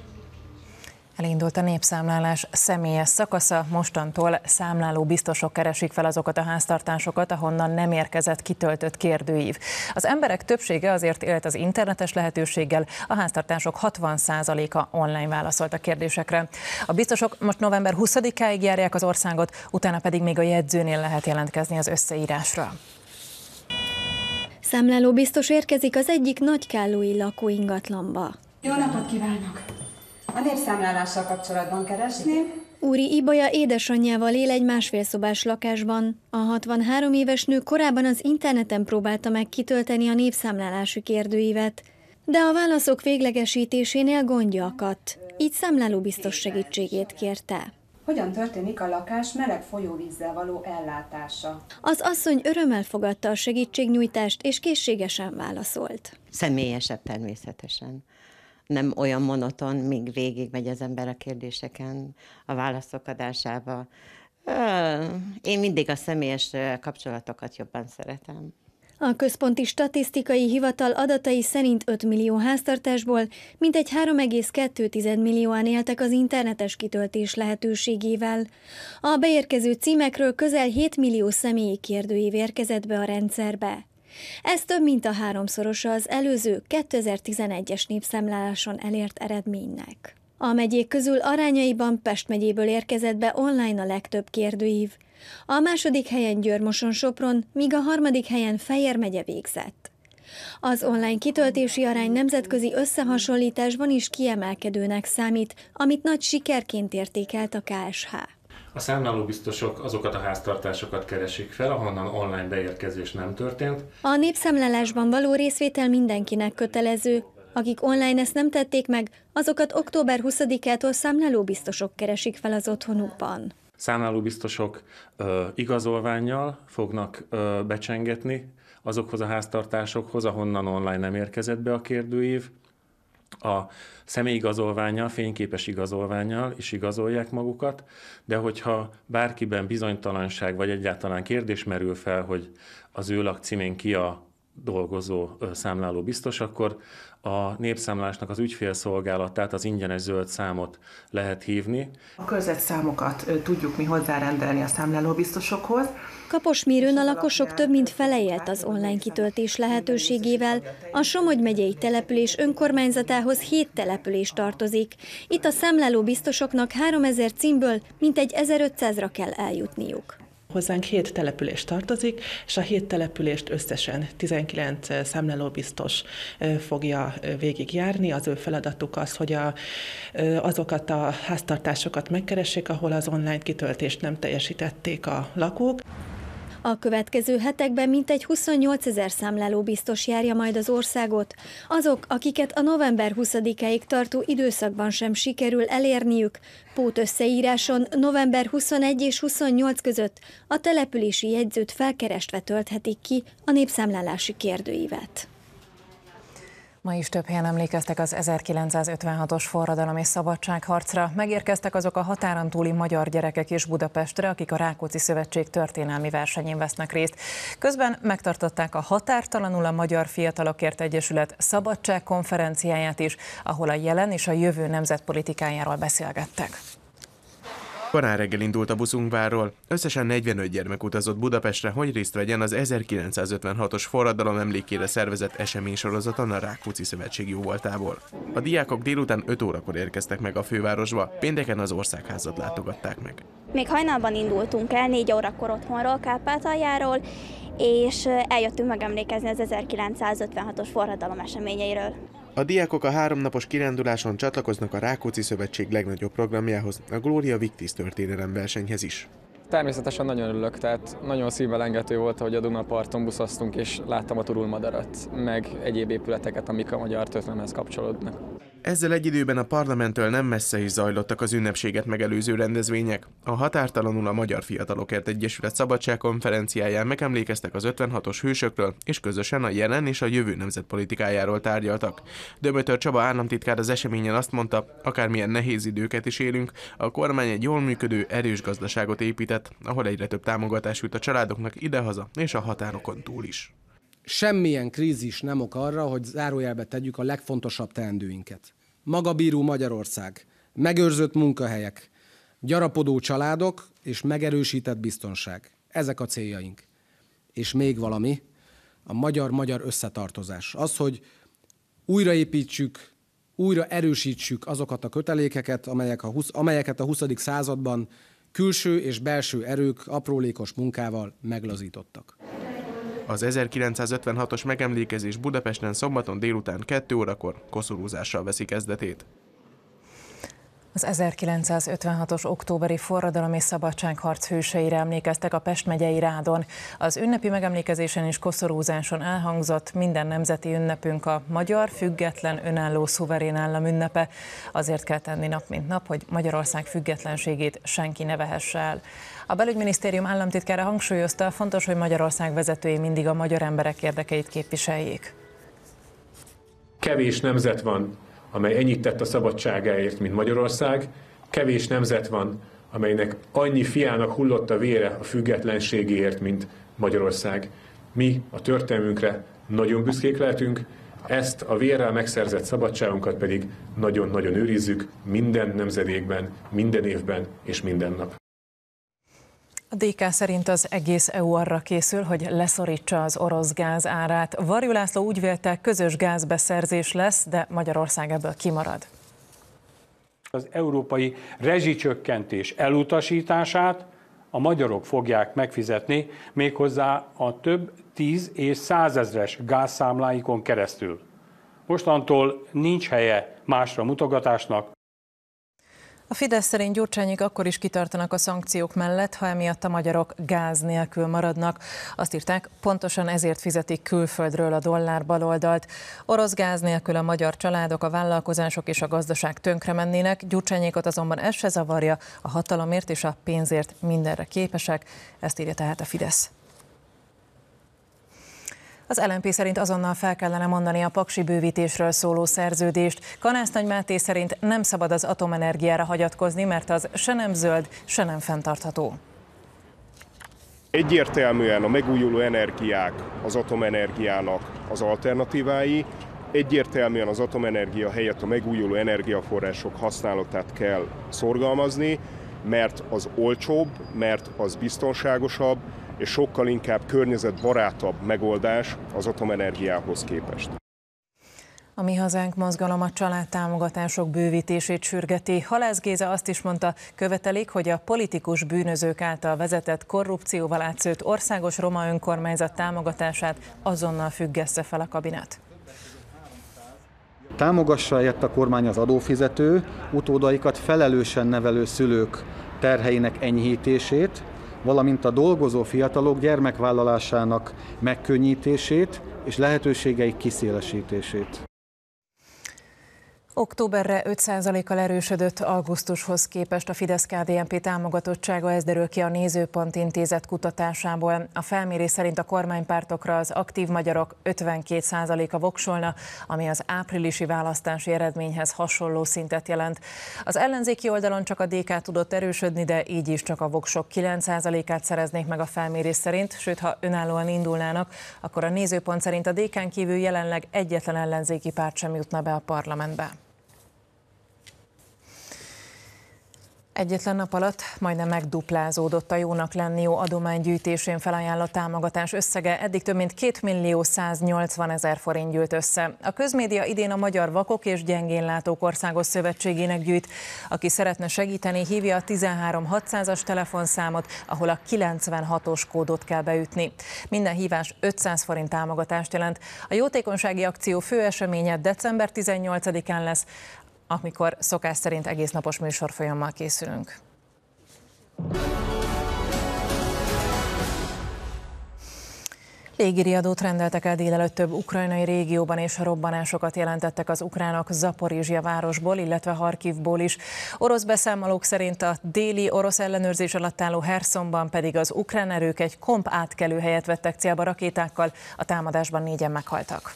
Elindult a népszámlálás személyes szakasza, mostantól számláló biztosok keresik fel azokat a háztartásokat, ahonnan nem érkezett kitöltött kérdőív. Az emberek többsége azért élt az internetes lehetőséggel, a háztartások 60%-a online válaszolt a kérdésekre. A biztosok most november 20-áig járják az országot, utána pedig még a jegyzőnél lehet jelentkezni az összeírásra. Számláló biztos érkezik az egyik nagykállói lakóingatlanba. Jó napot kívánok! A népszámlálással kapcsolatban keresném. Úri Ibolya édesanyjával él egy 1,5 szobás lakásban. A 63 éves nő korábban az interneten próbálta meg kitölteni a népszámlálási kérdőívet, de a válaszok véglegesítésénél gondja akadt, így számlálóbiztos segítségét kérte. Hogyan történik a lakás meleg folyóvízzel való ellátása? Az asszony örömmel fogadta a segítségnyújtást és készségesen válaszolt. Személyesebb természetesen. Nem olyan monoton, míg végigmegy az ember a kérdéseken, a válaszok adásába. Én mindig a személyes kapcsolatokat jobban szeretem. A Központi Statisztikai Hivatal adatai szerint 5 millió háztartásból mintegy 3,2 millióan éltek az internetes kitöltés lehetőségével. A beérkező címekről közel 7 millió személyi kérdőív érkezett be a rendszerbe. Ez több mint a 3-szorosa az előző 2011-es népszámláláson elért eredménynek. A megyék közül arányaiban Pest megyéből érkezett be online a legtöbb kérdőív. A második helyen Győr-Moson-Sopron, míg a harmadik helyen Fejér megye végzett. Az online kitöltési arány nemzetközi összehasonlításban is kiemelkedőnek számít, amit nagy sikerként értékelt a KSH. A számlálóbiztosok azokat a háztartásokat keresik fel, ahonnan online beérkezés nem történt. A népszámlálásban való részvétel mindenkinek kötelező. Akik online ezt nem tették meg, azokat október 20-ától számlálóbiztosok keresik fel az otthonukban. Számlálóbiztosok igazolvánnyal fognak becsengetni azokhoz a háztartásokhoz, ahonnan online nem érkezett be a kérdőív. A személyigazolvánnyal, fényképes igazolvánnyal is igazolják magukat, de hogyha bárkiben bizonytalanság vagy egyáltalán kérdés merül fel, hogy az ő lakcímén ki a dolgozó számláló biztos, akkor a népszámlálásnak az ügyfélszolgálatát, az ingyenes zöld számot lehet hívni. A körzetszámokat tudjuk mi hozzárendelni a számlálóbiztosokhoz. Kaposmérőn a lakosok több mint fele élt az online kitöltés lehetőségével. A Somogy megyei település önkormányzatához 7 település tartozik. Itt a számlálóbiztosoknak 3000 címből mintegy 1500-ra kell eljutniuk. Hozzánk 7 település tartozik, és a 7 települést összesen 19 számlálóbiztos fogja végigjárni. Az ő feladatuk az, hogy azokat a háztartásokat megkeressék, ahol az online kitöltést nem teljesítették a lakók. A következő hetekben mintegy 28 000 számlálóbiztos járja majd az országot. Azok, akiket a november 20-áig tartó időszakban sem sikerül elérniük, pótösszeíráson november 21 és 28 között a települési jegyzőt felkerestve tölthetik ki a népszámlálási kérdőívet. Ma is több helyen emlékeztek az 1956-os forradalom és szabadságharcra. Megérkeztek azok a határon túli magyar gyerekek is Budapestre, akik a Rákóczi Szövetség történelmi versenyén vesznek részt. Közben megtartották a Határtalanul a Magyar Fiatalokért Egyesület szabadságkonferenciáját is, ahol a jelen és a jövő nemzetpolitikájáról beszélgettek. Korán reggel indult a buszunkvárról. Összesen 45 gyermek utazott Budapestre, hogy részt vegyen az 1956-os forradalom emlékére szervezett eseménysorozaton a Rákóczi Szövetség jóvoltából. A diákok délután 5 órakor érkeztek meg a fővárosba, pénteken az Országházat látogatták meg. Még hajnalban indultunk el, 4 órakor otthonról, Kárpátaljáról, és eljöttünk megemlékezni az 1956-os forradalom eseményeiről. A diákok a 3 napos kiránduláson csatlakoznak a Rákóczi Szövetség legnagyobb programjához, a Gloria Victis történelem versenyhez is. Természetesen nagyon örülök, tehát nagyon szívmelengető volt, hogy a Dunaparton buszoztunk, és láttam a Turulmadarat, meg egyéb épületeket, amik a magyar történelemhez kapcsolódnak. Ezzel egy időben a parlamenttől nem messze is zajlottak az ünnepséget megelőző rendezvények. A Határtalanul a Magyar Fiatalokért Egyesület szabadságkonferenciáján megemlékeztek az 56-os hősökről, és közösen a jelen és a jövő nemzetpolitikájáról tárgyaltak. Dömötör Csaba államtitkár az eseményen azt mondta, akármilyen nehéz időket is élünk, a kormány egy jól működő, erős gazdaságot épített, ahol egyre több támogatás jut a családoknak idehaza és a határokon túl is. Semmilyen krízis nem ok arra, hogy zárójelbe tegyük a legfontosabb teendőinket. Magabíró Magyarország, megőrzött munkahelyek, gyarapodó családok és megerősített biztonság. Ezek a céljaink. És még valami, a magyar-magyar összetartozás. Az, hogy újraépítsük, újra erősítsük azokat a kötelékeket, amelyeket a 20. században külső és belső erők aprólékos munkával meglazítottak. Az 1956-os megemlékezés Budapesten szombaton délután 2 órakor koszorúzással veszi kezdetét. Az 1956-os októberi forradalom és szabadságharc hőseire emlékeztek a Pest megyei Rádon. Az ünnepi megemlékezésen és koszorúzáson elhangzott: minden nemzeti ünnepünk a magyar, független, önálló, szuverén állam ünnepe. Azért kell tenni nap mint nap, hogy Magyarország függetlenségét senki ne vehesse el. A belügyminisztérium államtitkára hangsúlyozta, fontos, hogy Magyarország vezetői mindig a magyar emberek érdekeit képviseljék. Kevés nemzet van, amely ennyit tett a szabadságáért, mint Magyarország. Kevés nemzet van, amelynek annyi fiának hullott a vére a függetlenségéért, mint Magyarország. Mi a történelmünkre nagyon büszkék lehetünk, ezt a vérrel megszerzett szabadságunkat pedig nagyon-nagyon őrizzük minden nemzedékben, minden évben és minden nap. A DK szerint az egész EU arra készül, hogy leszorítsa az orosz gáz árát. Varjú László úgy vélte, közös gázbeszerzés lesz, de Magyarország ebből kimarad. Az európai rezsicsökkentés elutasítását a magyarok fogják megfizetni, méghozzá a több 10 és 100 ezres gázszámláikon keresztül. Mostantól nincs helye másra mutogatásnak. A Fidesz szerint Gyurcsányék akkor is kitartanak a szankciók mellett, ha emiatt a magyarok gáz nélkül maradnak. Azt írták, pontosan ezért fizetik külföldről a dollár baloldalt. Orosz gáz nélkül a magyar családok, a vállalkozások és a gazdaság tönkre mennének. Gyurcsányékot azonban ez se zavarja, a hatalomért és a pénzért mindenre képesek. Ezt írja tehát a Fidesz. Az LMP szerint azonnal fel kellene mondani a paksi bővítésről szóló szerződést. Kanász Nagy Máté szerint nem szabad az atomenergiára hagyatkozni, mert az se nem zöld, se nem fenntartható. Egyértelműen a megújuló energiák az atomenergiának az alternatívái, egyértelműen az atomenergia helyett a megújuló energiaforrások használatát kell szorgalmazni, mert az olcsóbb, mert az biztonságosabb, és sokkal inkább környezetbarátabb megoldás az atomenergiához képest. A Mi Hazánk mozgalom a családtámogatások bővítését sürgeti. Halász Géza azt is mondta, követelik, hogy a politikus bűnözők által vezetett korrupcióval átszőtt országos roma önkormányzat támogatását azonnal függessze fel a kabinet. Támogassa helyett a kormány az adófizető, utódaikat felelősen nevelő szülők terheinek enyhítését, valamint a dolgozó fiatalok gyermekvállalásának megkönnyítését és lehetőségeik kiszélesítését. Októberre 5%-kal erősödött augusztushoz képest a Fidesz-KDNP támogatottsága, ez derül ki a Nézőpont Intézet kutatásából. A felmérés szerint a kormánypártokra az aktív magyarok 52%-a voksolna, ami az áprilisi választási eredményhez hasonló szintet jelent. Az ellenzéki oldalon csak a DK tudott erősödni, de így is csak a voksok 9%-át szereznék meg a felmérés szerint, sőt, ha önállóan indulnának, akkor a Nézőpont szerint a DK-n kívül jelenleg egyetlen ellenzéki párt sem jutna be a parlamentbe. Egyetlen nap alatt majdnem megduplázódott a Jónak lenni jó adománygyűjtésén felajánlott támogatás összege, eddig több mint 2 180 000 forint gyűlt össze. A közmédia idén a Magyar Vakok és Gyengénlátók Országos Szövetségének gyűjt. Aki szeretne segíteni, hívja a 13 600-as telefonszámot, ahol a 96-os kódot kell beütni. Minden hívás 500 forint támogatást jelent. A jótékonysági akció fő eseménye december 18-án lesz, amikor szokás szerint egésznapos műsorfolyammal készülünk. Légiriadót rendeltek el délelőtt több ukrajnai régióban, és robbanásokat jelentettek az ukránok Zaporizsja városból, illetve Harkivból is. Orosz beszámolók szerint a déli orosz ellenőrzés alatt álló Herszonban pedig az ukrán erők egy komp átkelőhelyet vettek célba rakétákkal, a támadásban 4-en meghaltak.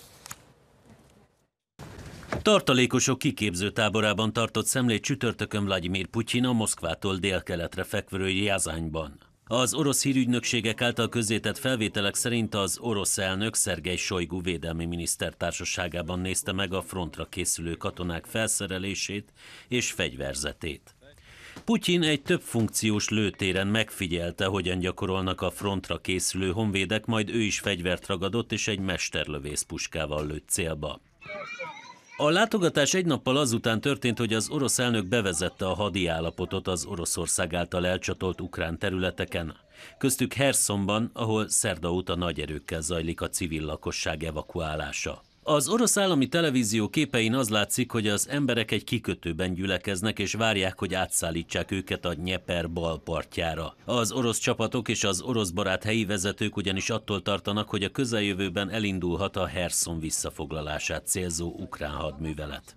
Tartalékosok kiképző táborában tartott szemlét csütörtökön Vladimir Putyin a Moszkvától délkeletre fekvő Jazányban. Az orosz hírügynökségek által közzétett felvételek szerint az orosz elnök Szergej Sojgu védelmi miniszter társaságában nézte meg a frontra készülő katonák felszerelését és fegyverzetét. Putyin egy több funkciós lőtéren megfigyelte, hogyan gyakorolnak a frontra készülő honvédek, majd ő is fegyvert ragadott és egy mesterlövész puskával lőtt célba. A látogatás egy nappal azután történt, hogy az orosz elnök bevezette a hadi állapotot az Oroszország által elcsatolt ukrán területeken, köztük Herszonban, ahol szerda óta nagy erőkkel zajlik a civil lakosság evakuálása. Az orosz állami televízió képein az látszik, hogy az emberek egy kikötőben gyülekeznek és várják, hogy átszállítsák őket a Dnyeper bal partjára. Az orosz csapatok és az orosz barát helyi vezetők ugyanis attól tartanak, hogy a közeljövőben elindulhat a Herszon visszafoglalását célzó ukrán hadművelet.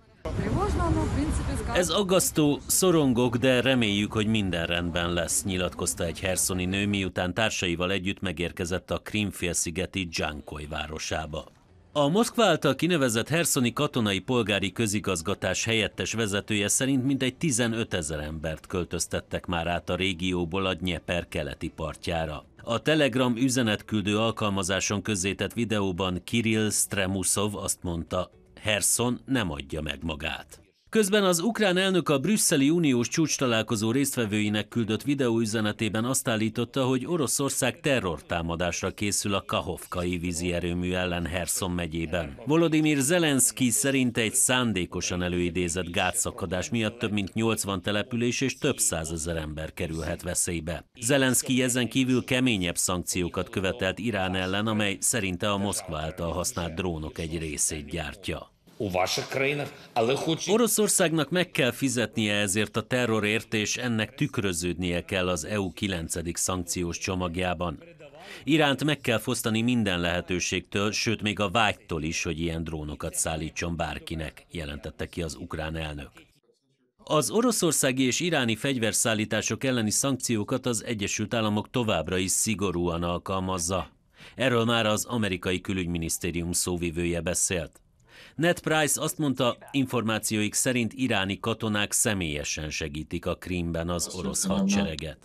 Ez aggasztó, szorongok, de reméljük, hogy minden rendben lesz, nyilatkozta egy herszoni nő, miután társaival együtt megérkezett a Krím-félszigeti Dzsankoly városába. A Moszkva által kinevezett herszoni katonai polgári közigazgatás helyettes vezetője szerint mintegy 15 000 embert költöztettek már át a régióból a Dnyeper keleti partjára. A Telegram üzenetküldő alkalmazáson közzétett videóban Kirill Stremusov azt mondta, Herszon nem adja meg magát. Közben az ukrán elnök a brüsszeli uniós csúcstalálkozó résztvevőinek küldött videóüzenetében azt állította, hogy Oroszország terrortámadásra készül a Kahovkai vízi erőmű ellen Herszon megyében. Volodymyr Zelenszky szerint egy szándékosan előidézett gátszakadás miatt több mint 80 település és több 100 000 ember kerülhet veszélybe. Zelenszky ezen kívül keményebb szankciókat követelt Irán ellen, amely szerinte a Moszkva által használt drónok egy részét gyártja. Oroszországnak meg kell fizetnie ezért a terrorért, és ennek tükröződnie kell az EU 9. szankciós csomagjában. Iránt meg kell fosztani minden lehetőségtől, sőt még a vágytól is, hogy ilyen drónokat szállítson bárkinek, jelentette ki az ukrán elnök. Az oroszországi és iráni fegyverszállítások elleni szankciókat az Egyesült Államok továbbra is szigorúan alkalmazza. Erről már az amerikai külügyminisztérium szóvivője beszélt. Ned Price azt mondta, információik szerint iráni katonák személyesen segítik a Krímben az orosz hadsereget.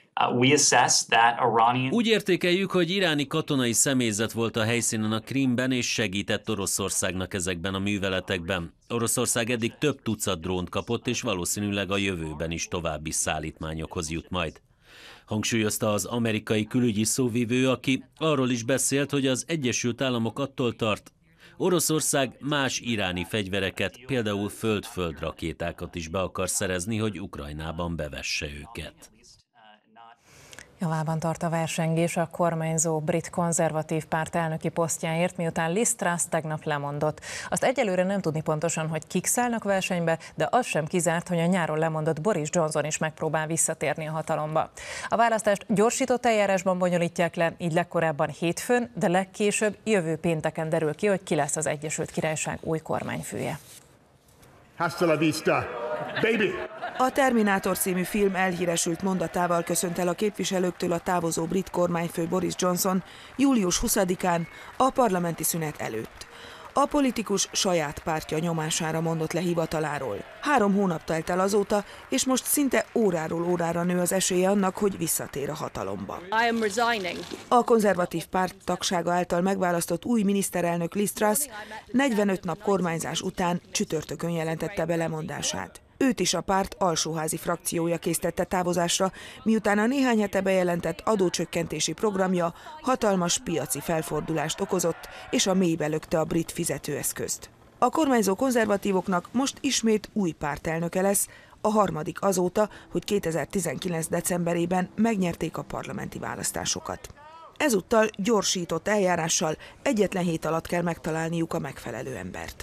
Úgy értékeljük, hogy iráni katonai személyzet volt a helyszínen a Krímben és segített Oroszországnak ezekben a műveletekben. Oroszország eddig több tucat drónt kapott, és valószínűleg a jövőben is további szállítmányokhoz jut majd. Hangsúlyozta az amerikai külügyi szóvivő, aki arról is beszélt, hogy az Egyesült Államok attól tart, Oroszország más iráni fegyvereket, például föld-föld rakétákat is be akar szerezni, hogy Ukrajnában bevesse őket. Javában tart a versengés a kormányzó brit konzervatív párt elnöki posztjáért, miután Liz Truss tegnap lemondott. Azt egyelőre nem tudni pontosan, hogy kik szállnak versenybe, de az sem kizárt, hogy a nyáron lemondott Boris Johnson is megpróbál visszatérni a hatalomba. A választást gyorsított eljárásban bonyolítják le, így legkorábban hétfőn, de legkésőbb jövő pénteken derül ki, hogy ki lesz az Egyesült Királyság új kormányfője. Hasta la vista, baby! A Terminátor című film elhíresült mondatával köszönt el a képviselőktől a távozó brit kormányfő Boris Johnson július 20-án a parlamenti szünet előtt. A politikus saját pártja nyomására mondott le hivataláról. 3 hónap telt el azóta, és most szinte óráról órára nő az esélye annak, hogy visszatér a hatalomba. A konzervatív párt tagsága által megválasztott új miniszterelnök Liz Truss 45 nap kormányzás után csütörtökön jelentette be lemondását. Őt is a párt alsóházi frakciója késztette távozásra, miután a néhány hete bejelentett adócsökkentési programja hatalmas piaci felfordulást okozott, és a mélybe lökte a brit fizetőeszközt. A kormányzó konzervatívoknak most ismét új pártelnöke lesz, a harmadik azóta, hogy 2019. decemberében megnyerték a parlamenti választásokat. Ezúttal gyorsított eljárással egyetlen hét alatt kell megtalálniuk a megfelelő embert.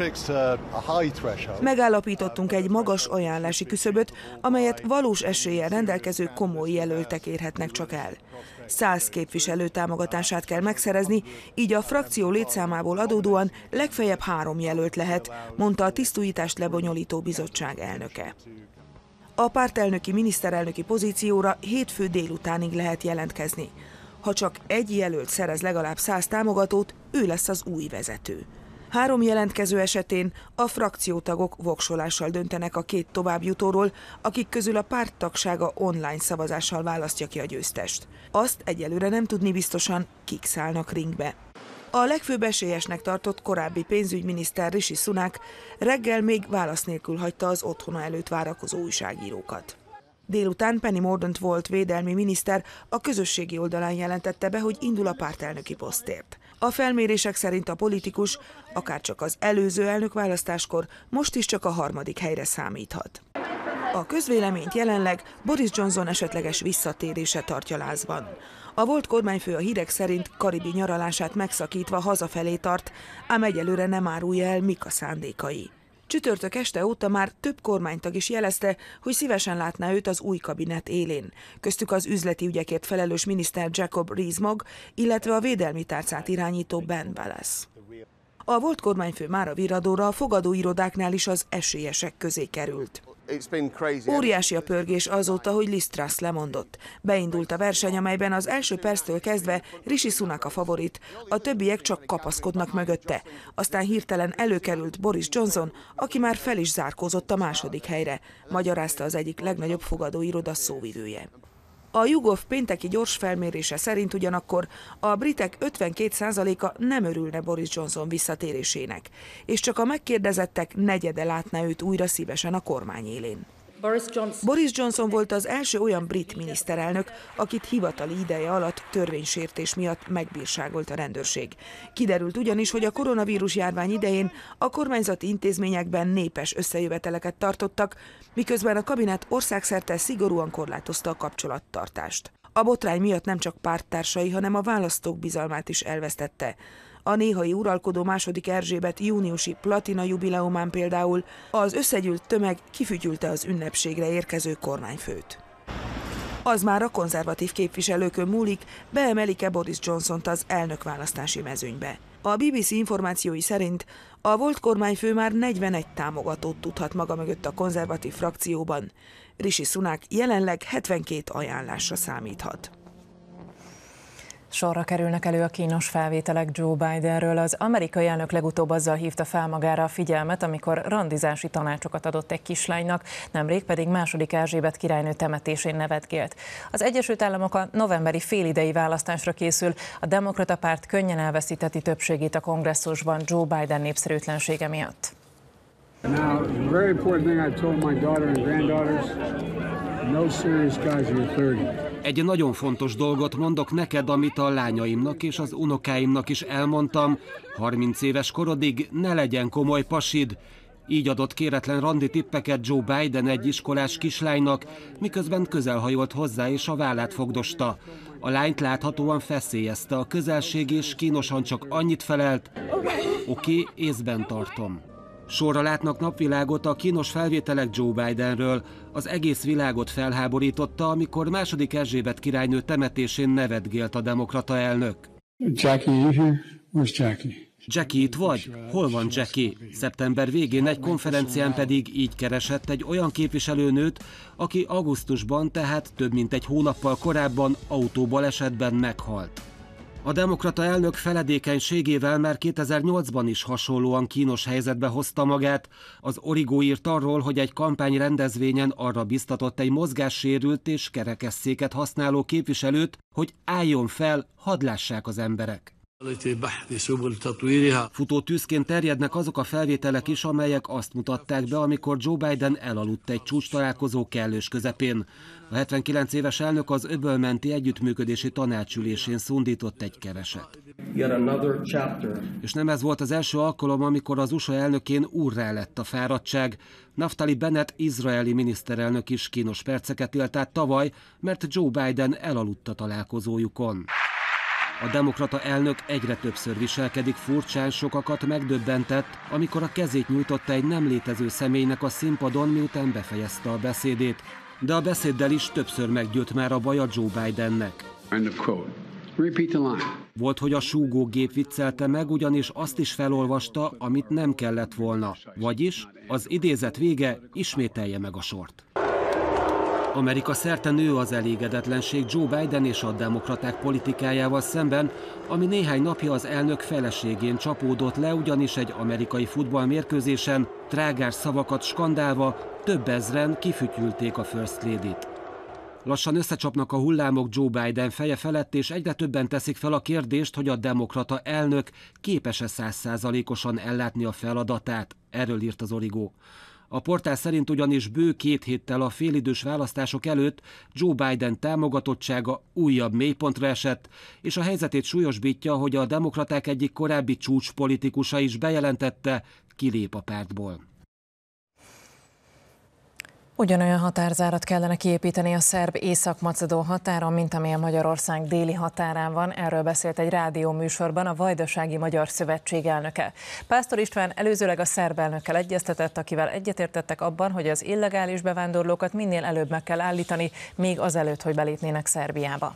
Megállapítottunk egy magas ajánlási küszöböt, amelyet valós eséllyel rendelkező komoly jelöltek érhetnek csak el. 100 képviselő támogatását kell megszerezni, így a frakció létszámából adódóan legfeljebb 3 jelölt lehet, mondta a tisztújítást lebonyolító bizottság elnöke. A pártelnöki miniszterelnöki pozícióra hétfő délutánig lehet jelentkezni. Ha csak egy jelölt szerez legalább 100 támogatót, ő lesz az új vezető. 3 jelentkező esetén a frakciótagok voksolással döntenek a 2 továbbjutóról, akik közül a párt tagsága online szavazással választja ki a győztest. Azt egyelőre nem tudni biztosan, kik szállnak ringbe. A legfőbb esélyesnek tartott korábbi pénzügyminiszter Rishi Sunak reggel még válasz nélkül hagyta az otthona előtt várakozó újságírókat. Délután Penny Mordaunt volt védelmi miniszter a közösségi oldalán jelentette be, hogy indul a pártelnöki posztért. A felmérések szerint a politikus, akárcsak az előző elnökválasztáskor, most is csak a 3. helyre számíthat. A közvéleményt jelenleg Boris Johnson esetleges visszatérése tartja lázban. A volt kormányfő a hírek szerint karibi nyaralását megszakítva hazafelé tart, ám egyelőre nem árulja el, mik a szándékai. Csütörtök este óta már több kormánytag is jelezte, hogy szívesen látná őt az új kabinet élén. Köztük az üzleti ügyekért felelős miniszter Jacob Rees-Mogg, illetve a védelmi tárcát irányító Ben Wallace. A volt kormányfő már a viradóra a fogadóirodáknál is az esélyesek közé került. Óriási a pörgés azóta, hogy Liz Truss lemondott. Beindult a verseny, amelyben az első perctől kezdve Rishi Sunak a favorit, a többiek csak kapaszkodnak mögötte. Aztán hirtelen előkerült Boris Johnson, aki már fel is zárkózott a 2. helyre, magyarázta az egyik legnagyobb fogadóiroda szóvivője. A YouGov pénteki gyors felmérése szerint ugyanakkor a britek 52%-a nem örülne Boris Johnson visszatérésének, és csak a megkérdezettek negyede látná őt újra szívesen a kormány élén. Boris Johnson volt az első olyan brit miniszterelnök, akit hivatali ideje alatt törvénysértés miatt megbírságolt a rendőrség. Kiderült ugyanis, hogy a koronavírus járvány idején a kormányzati intézményekben népes összejöveteleket tartottak, miközben a kabinet országszerte szigorúan korlátozta a kapcsolattartást. A botrány miatt nem csak párttársai, hanem a választók bizalmát is elvesztette. A néhai uralkodó II. Erzsébet júniusi platina jubileumán például az összegyűlt tömeg kifütyülte az ünnepségre érkező kormányfőt. Az már a konzervatív képviselőkön múlik, beemelik-e Boris Johnsont az elnökválasztási mezőnybe. A BBC információi szerint a volt kormányfő már 41 támogatót tudhat maga mögött a konzervatív frakcióban. Rishi Sunak jelenleg 72 ajánlásra számíthat. Sorra kerülnek elő a kínos felvételek Joe Bidenről. Az amerikai elnök legutóbb azzal hívta fel magára a figyelmet, amikor randizási tanácsokat adott egy kislánynak, nemrég pedig II. Erzsébet királynő temetésén nevetgélt. Az Egyesült Államok a novemberi félidei választásra készül, a demokrata párt könnyen elveszítheti többségét a kongresszusban Joe Biden népszerűtlensége miatt. Now, the very important thing I told my daughter and granddaughters, no serious guys are 30. Egy nagyon fontos dolgot mondok neked, amit a lányaimnak és az unokáimnak is elmondtam. 30 éves korodig ne legyen komoly pasid. Így adott kéretlen randi tippeket Joe Biden egy iskolás kislánynak, miközben közelhajolt hozzá és a vállát fogdosta. A lányt láthatóan feszélyezte a közelség, és kínosan csak annyit felelt: Oké, észben tartom. Sorra látnak napvilágot a kínos felvételek Joe Bidenről. Az egész világot felháborította, amikor II. Erzsébet királynő temetésén nevetgélt a demokrata elnök. Jackie, you here? Where's Jackie? Jackie itt vagy? Hol van Jackie? Szeptember végén egy konferencián pedig így keresett egy olyan képviselőnőt, aki augusztusban, tehát több mint egy hónappal korábban autóbalesetben meghalt. A demokrata elnök feledékenységével már 2008-ban is hasonlóan kínos helyzetbe hozta magát. Az Origo írt arról, hogy egy kampányrendezvényen arra biztatott egy mozgássérült és kerekesszéket használó képviselőt, hogy álljon fel, hadd lássák az emberek. Futó tűzként terjednek azok a felvételek is, amelyek azt mutatták be, amikor Joe Biden elaludt egy csúcstalálkozó kellős közepén. A 79 éves elnök az öbölmenti együttműködési tanácsülésén szundított egy keveset. És nem ez volt az első alkalom, amikor az USA elnökén úrrá lett a fáradtság. Naftali Bennett izraeli miniszterelnök is kínos perceket élt át tavaly, mert Joe Biden elaludt a találkozójukon. A demokrata elnök egyre többször viselkedik furcsán, sokakat megdöbbentett, amikor a kezét nyújtotta egy nem létező személynek a színpadon, miután befejezte a beszédét. De a beszéddel is többször meggyűlt már a baja Joe Bidennek. Volt, hogy a súgógép viccelte meg, ugyanis azt is felolvasta, amit nem kellett volna. Vagyis az idézet vége ismételje meg a sort. Amerika szerte nő az elégedetlenség Joe Biden és a demokraták politikájával szemben, ami néhány napja az elnök feleségén csapódott le, ugyanis egy amerikai futballmérkőzésen trágár szavakat skandálva több ezren kifütyülték a First Lady-t. Lassan összecsapnak a hullámok Joe Biden feje felett, és egyre többen teszik fel a kérdést, hogy a demokrata elnök képes-e 100%-osan ellátni a feladatát. Erről írt az Origo. A portál szerint ugyanis bő 2 héttel a félidős választások előtt Joe Biden támogatottsága újabb mélypontra esett, és a helyzetét súlyosbítja, hogy a demokraták egyik korábbi csúcspolitikusa is bejelentette, kilép a pártból. Ugyanolyan határzárat kellene kiépíteni a szerb-észak-macedón határon, mint ami a Magyarország déli határán van. Erről beszélt egy rádióműsorban a Vajdasági Magyar Szövetség elnöke. Pásztor István előzőleg a szerb elnökkel egyeztetett, akivel egyetértettek abban, hogy az illegális bevándorlókat minél előbb meg kell állítani, még azelőtt, hogy belépnének Szerbiába.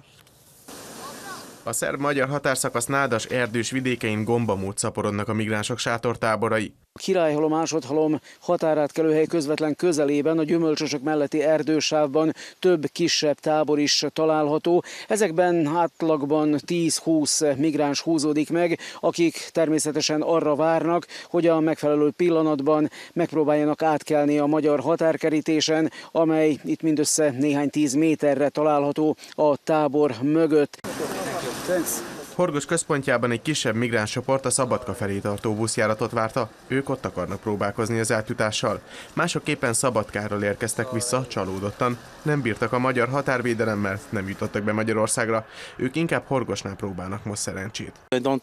A szerb-magyar határszakasz nádas erdős vidékein gombamód szaporodnak a migránsok sátortáborai. A Királyhalom-Ásodhalom határátkelőhely közvetlen közelében, a gyümölcsösök melletti erdősávban több kisebb tábor is található. Ezekben átlagban 10-20 migráns húzódik meg, akik természetesen arra várnak, hogy a megfelelő pillanatban megpróbáljanak átkelni a magyar határkerítésen, amely itt mindössze néhány 10 méterre található a tábor mögött. Horgosz központjában egy kisebb migránscsoport a Szabadka felé tartó buszjáratot várta, ők ott akarnak próbálkozni az átjutással. Mások éppen Szabadkáról érkeztek vissza, csalódottan, nem bírtak a magyar határvédelemmel, nem jutottak be Magyarországra, ők inkább Horgosnál próbálnak most szerencsét.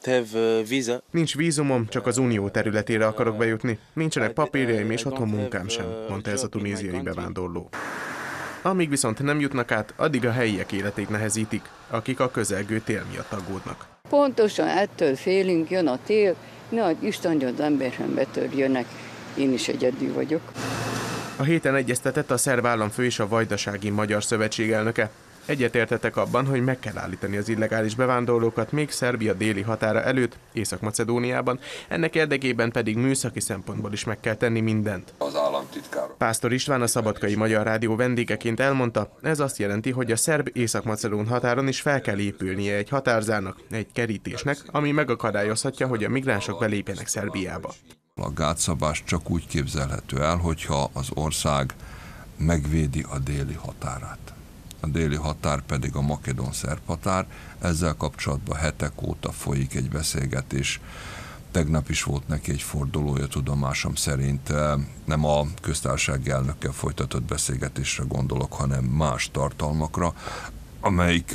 Nincs vízumom, csak az unió területére akarok bejutni, nincsenek papírjaim és otthon munkám sem, mondta ez a tunéziai bevándorló. Amíg viszont nem jutnak át, addig a helyiek életét nehezítik, akik a közelgő tél miatt aggódnak. Pontosan ettől félünk, jön a tél, nehogy Isten, hogy az ember sem betörjönek. Én is egyedül vagyok. A héten egyeztetett a szerb államfő és a Vajdasági Magyar Szövetség elnöke. Egyetértettek abban, hogy meg kell állítani az illegális bevándorlókat még Szerbia déli határa előtt, Észak-Macedóniában, ennek érdekében pedig műszaki szempontból is meg kell tenni mindent. Az államtitkár. Pásztor István a Szabadkai Magyar Rádió vendégeként elmondta, ez azt jelenti, hogy a szerb-észak-macedón határon is fel kell épülnie egy határzárnak, egy kerítésnek, ami megakadályozhatja, hogy a migránsok belépjenek Szerbiába. A gátszabás csak úgy képzelhető el, hogyha az ország megvédi a déli határát. A déli határ pedig a makedón-szerb határ. Ezzel kapcsolatban hetek óta folyik egy beszélgetés. Tegnap is volt neki egy fordulója, tudomásom szerint. Nem a köztársasági elnökkel folytatott beszélgetésre gondolok, hanem más tartalmakra, amelyik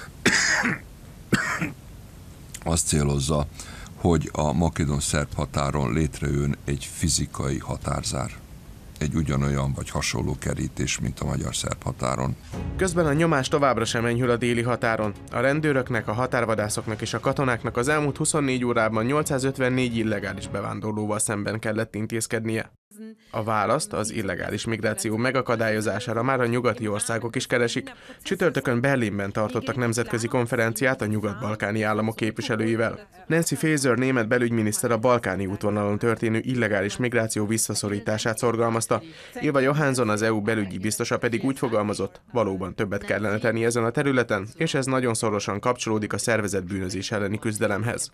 azt célozza, hogy a makedón-szerb határon létrejön egy fizikai határzár. Egy ugyanolyan vagy hasonló kerítés, mint a magyar-szerb határon. Közben a nyomás továbbra sem enyhül a déli határon. A rendőröknek, a határvadászoknak és a katonáknak az elmúlt 24 órában 854 illegális bevándorlóval szemben kellett intézkednie. A választ az illegális migráció megakadályozására már a nyugati országok is keresik. Csütörtökön Berlinben tartottak nemzetközi konferenciát a nyugat-balkáni államok képviselőivel. Nancy Faeser német belügyminiszter a balkáni útvonalon történő illegális migráció visszaszorítását szorgalmazta. Ylva Johansson, az EU belügyi biztosa pedig úgy fogalmazott, valóban többet kellene tenni ezen a területen, és ez nagyon szorosan kapcsolódik a szervezett bűnözés elleni küzdelemhez.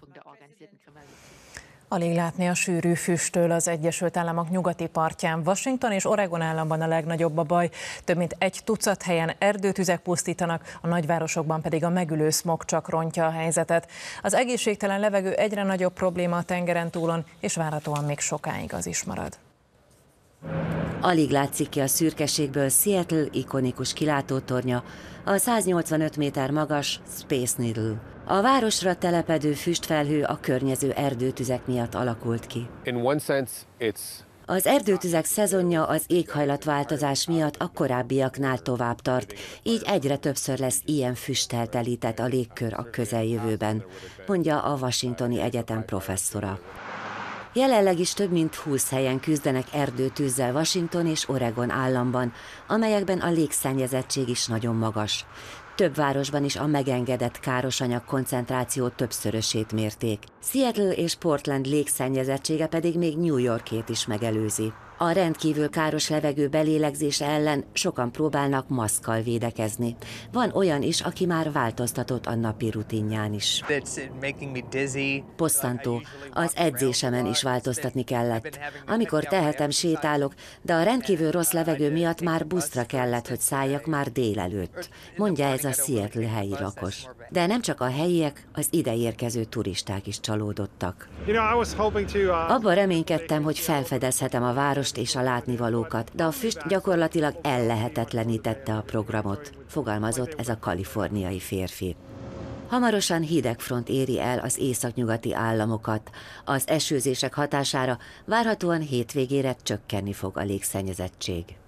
Alig látni a sűrű füsttől az Egyesült Államok nyugati partján. Washington és Oregon államban a legnagyobb a baj. Több mint 1 tucat helyen erdőtüzek pusztítanak, a nagyvárosokban pedig a megülő szmog csak rontja a helyzetet. Az egészségtelen levegő egyre nagyobb probléma a tengeren túlon, és várhatóan még sokáig az is marad. Alig látszik ki a szürkeségből Seattle ikonikus kilátótornya, a 185 méter magas Space Needle. A városra telepedő füstfelhő a környező erdőtüzek miatt alakult ki. Az erdőtüzek szezonja az éghajlatváltozás miatt a korábbiaknál tovább tart, így egyre többször lesz ilyen füsttel telített a légkör a közeljövőben, mondja a Washingtoni Egyetem professzora. Jelenleg is több mint 20 helyen küzdenek erdőtűzzel Washington és Oregon államban, amelyekben a légszennyezettség is nagyon magas. Több városban is a megengedett károsanyag koncentráció többszörösét mérték. Seattle és Portland légszennyezettsége pedig még New Yorkét is megelőzi. A rendkívül káros levegő belélegzése ellen sokan próbálnak maszkkal védekezni. Van olyan is, aki már változtatott a napi rutinján is. Bosszantó, az edzésemen is változtatni kellett. Amikor tehetem, sétálok, de a rendkívül rossz levegő miatt már buszra kellett, hogy szálljak már délelőtt, mondja ez a Seattle helyi lakos. De nem csak a helyiek, az ideérkező turisták is csalódottak. Abban reménykedtem, hogy felfedezhetem a város és a látnivalókat, de a füst gyakorlatilag ellehetetlenítette a programot, fogalmazott ez a kaliforniai férfi. Hamarosan hidegfront éri el az északnyugati államokat. Az esőzések hatására várhatóan hétvégére csökkenni fog a légszennyezettség.